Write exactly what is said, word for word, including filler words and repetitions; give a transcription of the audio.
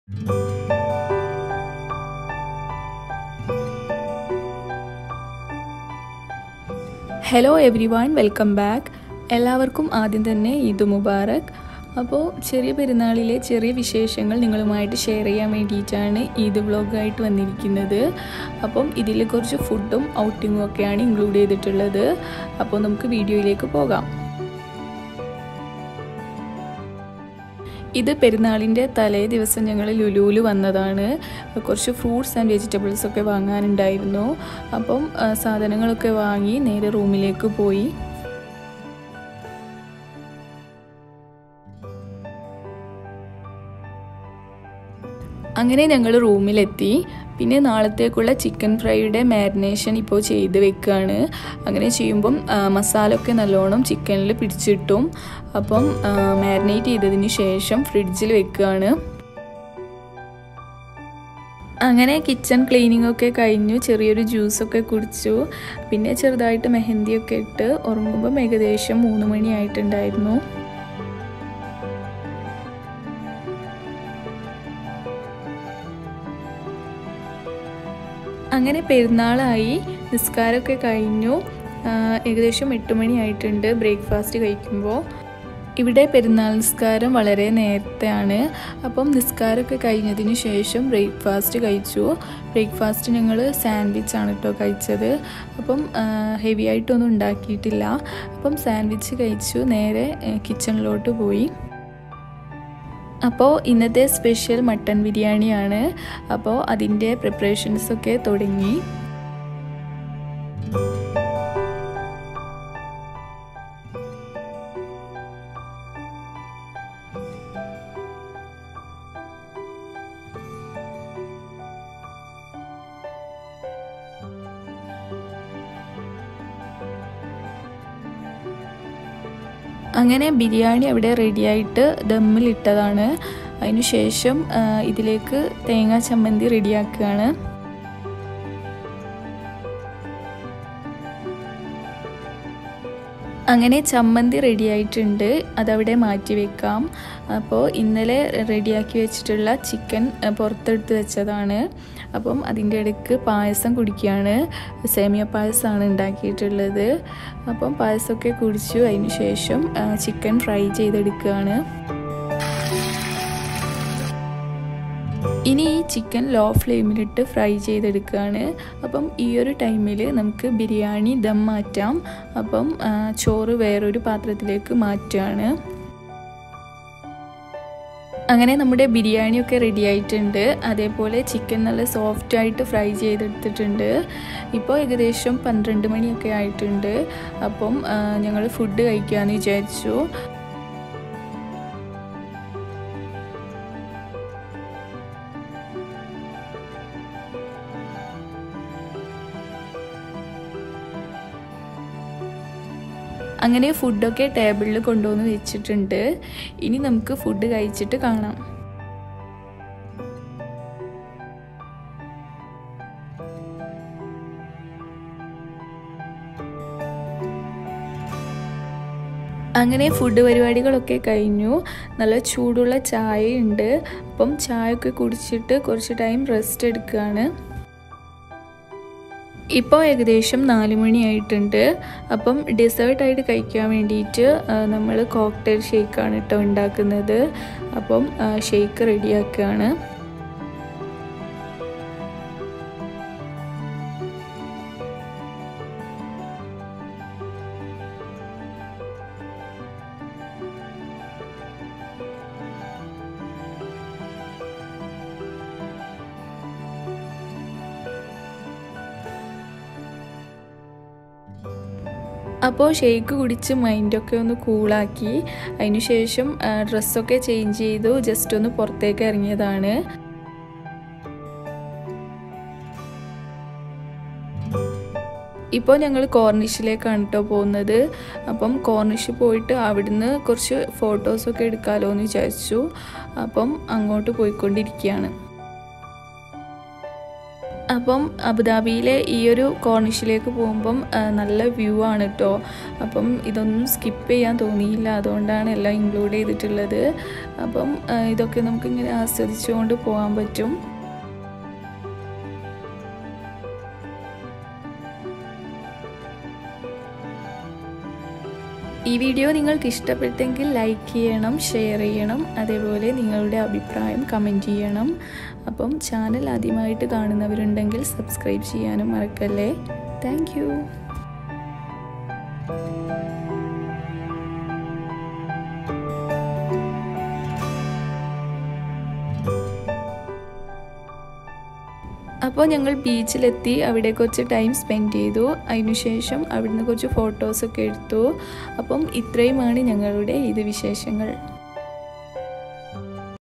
Hello everyone, welcome back. എല്ലാവർക്കും ആദ്യം തന്നെ ഈദ് മുബാറക്. അപ്പോൾ ചെറിയ പെരുന്നാളിലെ ചെറിയ വിശേഷങ്ങൾ നിങ്ങളുമായിട്ട് ഷെയർ ചെയ്യാൻ വേണ്ടിയിട്ടാണ് ഈദ് വ്ളോഗായിട്ട് വന്നിരിക്കുന്നത്. അപ്പം ഇതിൽ കുറച്ച് ഫുഡും ഔട്ടിങ്ങും ഒക്കെയാണ് ഇൻക്ലൂഡ് ചെയ്തിട്ടുള്ളത്. അപ്പോൾ നമുക്ക് വീഡിയോയിലേക്ക് പോകാം. ഇത് പെരുന്നാളിൻ്റെ തലേ ദിവസം ഞങ്ങൾ ലുലുവിൽ വന്നതാണ്. കുറച്ച് ഫ്രൂട്ട്സ് ആൻഡ് വെജിറ്റബിൾസ് ഒക്കെ വാങ്ങാനുണ്ടായിരുന്നു. അപ്പം സാധനങ്ങളൊക്കെ വാങ്ങി നേരെ റൂമിലേക്ക് പോയി. അങ്ങനെ ഞങ്ങൾ റൂമിലെത്തി. പിന്നെ നാളത്തേക്കുള്ള ചിക്കൻ ഫ്രൈയുടെ മാരിനേഷൻ ഇപ്പോൾ ചെയ്ത് വെക്കുകയാണ്. അങ്ങനെ ചെയ്യുമ്പം മസാല ഒക്കെ നല്ലോണം ചിക്കനിൽ പിടിച്ചിട്ടും. അപ്പം മാരിനേറ്റ് ചെയ്തതിന് ശേഷം ഫ്രിഡ്ജിൽ വെക്കുകയാണ്. അങ്ങനെ കിച്ചൺ ക്ലീനിങ് ഒക്കെ കഴിഞ്ഞു. ചെറിയൊരു ജ്യൂസൊക്കെ കുടിച്ചു. പിന്നെ ചെറുതായിട്ട് മെഹന്തിയൊക്കെ ഇട്ട് ഉറങ്ങുമ്പം ഏകദേശം മൂന്ന് മണി ആയിട്ടുണ്ടായിരുന്നു. അങ്ങനെ പെരുന്നാളായി, നിസ്കാരമൊക്കെ കഴിഞ്ഞു. ഏകദേശം എട്ട് മണി ആയിട്ടുണ്ട് ബ്രേക്ക്ഫാസ്റ്റ് കഴിക്കുമ്പോൾ. ഇവിടെ പെരുന്നാൾ നിസ്കാരം വളരെ നേരത്തെയാണ്. അപ്പം നിസ്കാരമൊക്കെ കഴിഞ്ഞതിന് ശേഷം ബ്രേക്ക്ഫാസ്റ്റ് കഴിച്ചു. ബ്രേക്ക്ഫാസ്റ്റ് ഞങ്ങൾ സാൻഡ്വിച്ചാണ് കേട്ടോ കഴിച്ചത്. അപ്പം ഹെവി ആയിട്ടൊന്നും ഉണ്ടാക്കിയിട്ടില്ല. അപ്പം സാൻഡ്വിച്ച് കഴിച്ചു. നേരെ കിച്ചണിലോട്ട് പോയി. അപ്പോൾ ഇന്നത്തെ സ്പെഷ്യൽ മട്ടൻ ബിരിയാണിയാണ്. അപ്പോൾ അതിൻ്റെ പ്രിപ്പറേഷൻസൊക്കെ തുടങ്ങി. അങ്ങനെ ബിരിയാണി അവിടെ റെഡിയായിട്ട് ദമ്മിലിട്ടതാണ്. അതിന് ശേഷം ഇതിലേക്ക് തേങ്ങാ ചമ്മന്തി റെഡിയാക്കുകയാണ്. അങ്ങനെ ചമ്മന്തി റെഡിയായിട്ടുണ്ട്. അതവിടെ മാറ്റി വെക്കാം. അപ്പോൾ ഇന്നലെ റെഡിയാക്കി വെച്ചിട്ടുള്ള ചിക്കൻ പുറത്തെടുത്ത് വെച്ചതാണ്. അപ്പം അതിൻ്റെ ഇടയ്ക്ക് പായസം കുടിക്കുകയാണ്. സേമിയ പായസമാണ് ഉണ്ടാക്കിയിട്ടുള്ളത്. അപ്പം പായസമൊക്കെ കുടിച്ചു. അതിന് ശേഷം ചിക്കൻ ഫ്രൈ ചെയ്തെടുക്കുകയാണ്. ഇനി ഈ ചിക്കൻ ലോ ഫ്ലെയിമിലിട്ട് ഫ്രൈ ചെയ്തെടുക്കുകയാണ്. അപ്പം ഈ ഒരു ടൈമിൽ നമുക്ക് ബിരിയാണി ദം മാറ്റാം. അപ്പം ചോറ് വേറൊരു പാത്രത്തിലേക്ക് മാറ്റുകയാണ്. അങ്ങനെ നമ്മുടെ ബിരിയാണിയൊക്കെ റെഡി ആയിട്ടുണ്ട്. അതേപോലെ ചിക്കൻ നല്ല സോഫ്റ്റായിട്ട് ഫ്രൈ ചെയ്തെടുത്തിട്ടുണ്ട്. ഇപ്പോൾ ഏകദേശം പന്ത്രണ്ട് മണിയൊക്കെ ആയിട്ടുണ്ട്. അപ്പം ഞങ്ങൾ ഫുഡ് കഴിക്കാമെന്ന് വിചാരിച്ചു. അങ്ങനെ ഫുഡൊക്കെ ടേബിളിൽ കൊണ്ടുവന്ന് വെച്ചിട്ടുണ്ട്. ഇനി നമുക്ക് ഫുഡ് കഴിച്ചിട്ട് കാണാം. അങ്ങനെ ഫുഡ് പരിപാടികളൊക്കെ കഴിഞ്ഞു. നല്ല ചൂടുള്ള ചായയുണ്ട്. അപ്പം ചായയൊക്കെ കുടിച്ചിട്ട് കുറച്ച് ടൈം റെസ്റ്റ് എടുക്കുകയാണ്. ഇപ്പോൾ ഏകദേശം നാല് മണിയായിട്ടുണ്ട്. അപ്പം ഡെസേർട്ടായിട്ട് കഴിക്കാൻ വേണ്ടിയിട്ട് നമ്മൾ കോക്ടെയിൽ ഷേക്കാണ് കേട്ടോ ഉണ്ടാക്കുന്നത്. അപ്പം ഷേക്ക് റെഡിയാക്കുകയാണ്. അപ്പോൾ ഷേക്ക് കുടിച്ച് മൈൻഡൊക്കെ ഒന്ന് കൂളാക്കി. അതിന് ശേഷം ഡ്രസ്സൊക്കെ ചേഞ്ച് ചെയ്തു. ജസ്റ്റ് ഒന്ന് പുറത്തേക്ക് ഇറങ്ങിയതാണ്. ഇപ്പോൾ ഞങ്ങൾ കോർണിഷിലേക്കാണ് കേട്ടോ പോകുന്നത്. അപ്പം കോർണിഷ് പോയിട്ട് അവിടുന്ന് കുറച്ച് ഫോട്ടോസൊക്കെ എടുക്കാമല്ലോ എന്ന് വിചാരിച്ചു. അപ്പം അങ്ങോട്ട് പോയിക്കൊണ്ടിരിക്കുകയാണ്. അപ്പം അബുദാബിയിലെ ഈ ഒരു കോർണിഷിലേക്ക് പോകുമ്പം നല്ല വ്യൂ ആണ് കേട്ടോ. അപ്പം ഇതൊന്നും സ്കിപ്പ് ചെയ്യാൻ തോന്നിയില്ല, അതുകൊണ്ടാണ് എല്ലാം ഇൻക്ലൂഡ് ചെയ്തിട്ടുള്ളത്. അപ്പം ഇതൊക്കെ നമുക്കിങ്ങനെ ആസ്വദിച്ചുകൊണ്ട് പോകാൻ പറ്റും. ഈ വീഡിയോ നിങ്ങൾക്ക് ഇഷ്ടപ്പെട്ടെങ്കിൽ ലൈക്ക് ചെയ്യണം, ഷെയർ ചെയ്യണം, അതേപോലെ നിങ്ങളുടെ അഭിപ്രായം കമൻറ്റ് ചെയ്യണം. അപ്പം ചാനൽ ആദ്യമായിട്ട് കാണുന്നവരുണ്ടെങ്കിൽ സബ്സ്ക്രൈബ് ചെയ്യാനും മറക്കല്ലേ. Thank you. അപ്പോൾ ഞങ്ങൾ ബീച്ചിലെത്തി, അവിടെ കുറച്ച് ടൈം സ്പെൻഡ് ചെയ്തു. അതിനുശേഷം അവിടുന്ന് കുറച്ച് ഫോട്ടോസൊക്കെ എടുത്തു. അപ്പം ഇത്രയുമാണ് ഞങ്ങളുടെ ഇത് വിശേഷങ്ങൾ.